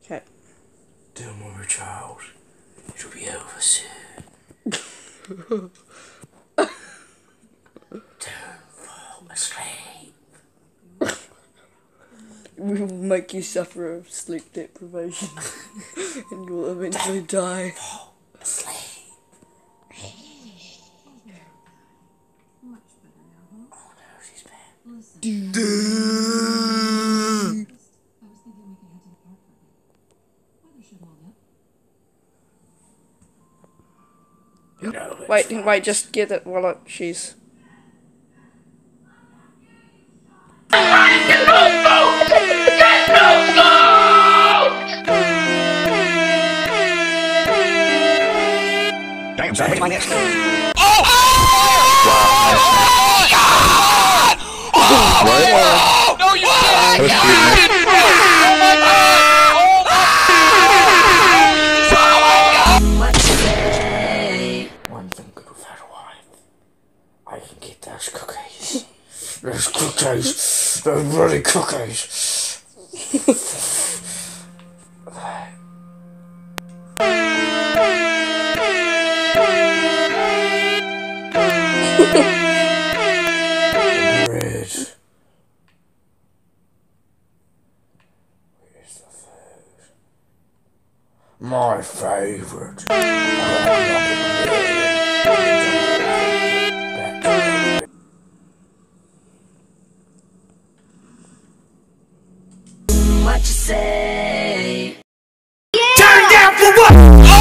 Okay. Don't worry, child. It'll be over soon. Don't fall asleep. We will make you suffer of sleep deprivation. And you will eventually die. Fall asleep. Oh no, she's bad. No, Wait, just get it while she's... Damn, son, what's my next? What? No, you That was sweet, man. One thing good without a wife. I can get those cookies. Those cookies. Those bloody cookies. Bread. Where's the food? My favourite. What you say? Turn down for what?